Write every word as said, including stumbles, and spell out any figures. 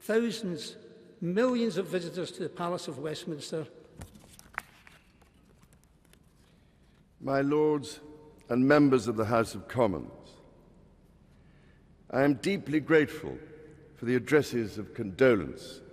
thousands, millions of visitors to the Palace of Westminster. My Lords and members of the House of Commons, I am deeply grateful for the addresses of condolence